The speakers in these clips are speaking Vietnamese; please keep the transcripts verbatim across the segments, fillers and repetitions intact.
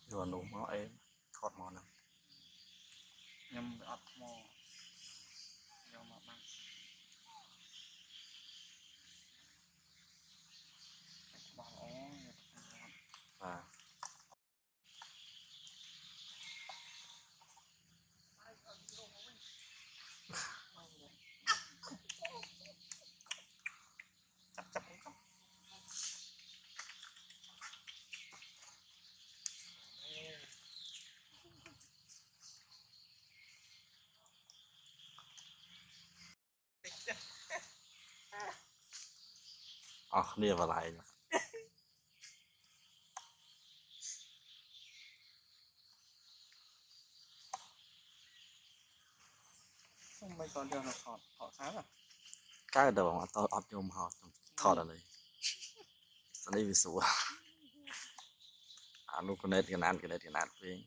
rồi nụ máu em thọt mòn nè nhầm ọt mò nhầm mà bằng bỏ ó à chặt chặt không ờ đi vào lại không mấy con cho nó thọt thọt sáng à cái đầu to ọt nhôm họ thọt ở đây sau đây bị sủa à lúc con nết cái nát cái nết cái nát với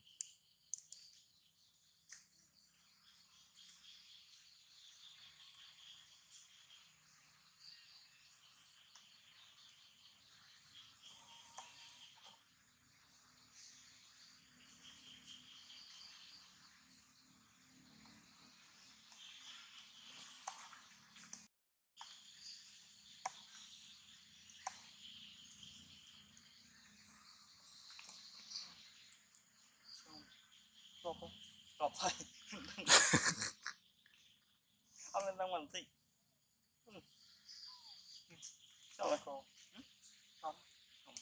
rộp không rộp thôi ông lên đang làm gì sao lại không không không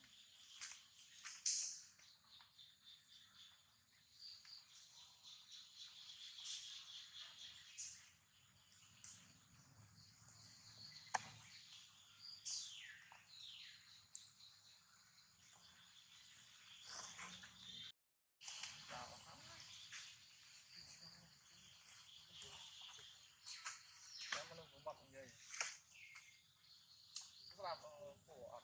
làm của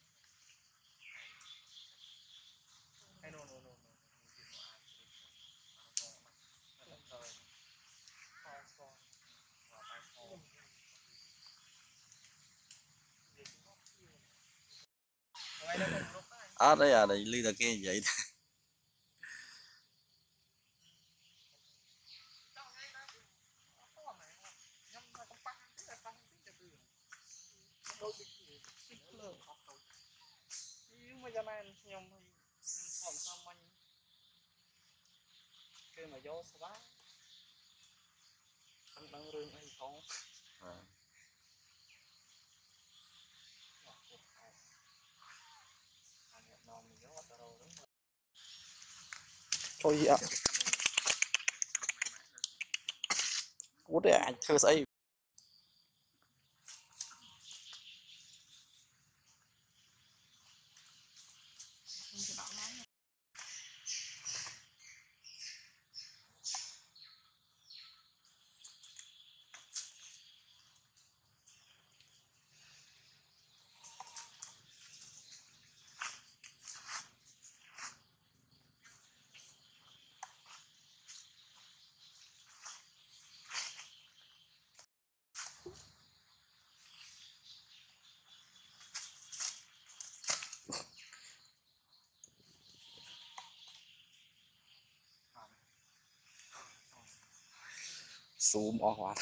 hay no no no no à đây à đây ly là cái vậy nhưng mà giờ này nhom còn sao mình cái mà vô sao bá anh đang rương anh không à. Thôi ạ cút đấy anh thưa say zoom o hóa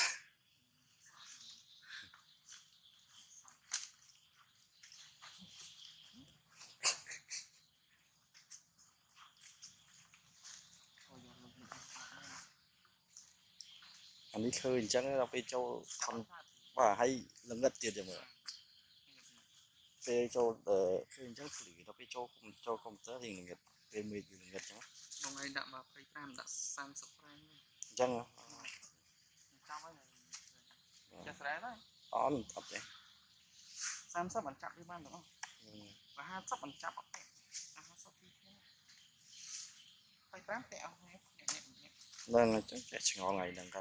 anh đi khơi chẳng là cái châu thằng và hay lần ngất tiền rồi mà cái châu ờ khơi chẳng xử lý nó cái châu không châu không tới thì ngất cái mười thì ngất chẳng một ngày đạm mà phải tam đã san sắp ran chẳng trong ấy chả sẻ đấy on tập đấy san sắp bắn chạm đi ban đúng không và hai sắp bắn chạm bọc à hai sắp đi phải tám tẹo nhẹ nhẹ nhẹ nên chắc chắc ngon ngày đằng cao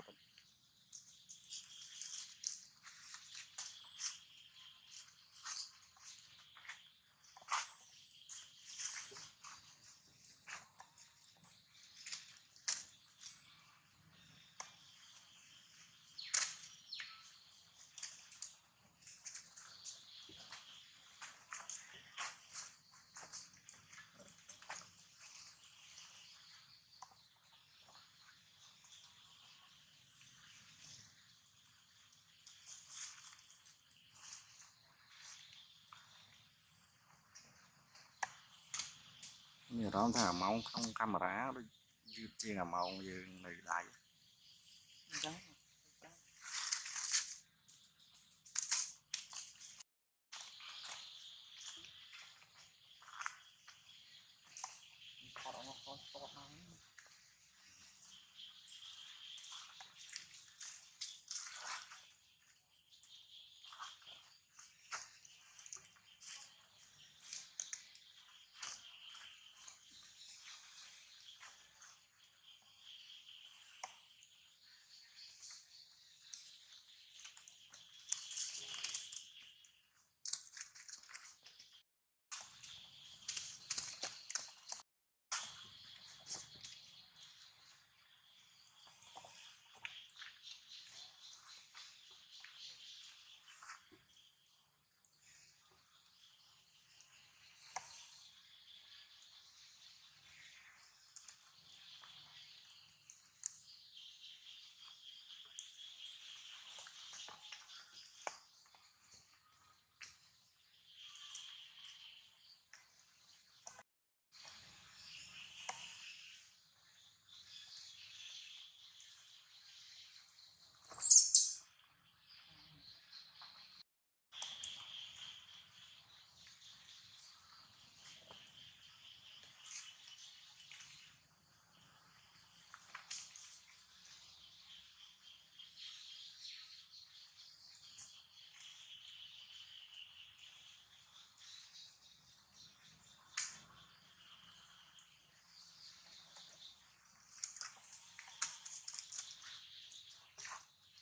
មានអារម្មណ៍ថាម៉ោងក្នុងកាមេរ៉ាដូចយឺតជាងអាម៉ោងយើងនៅដៃអញ្ចឹងថតអស់មកថតមក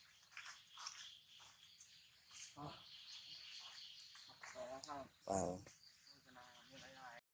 បាទ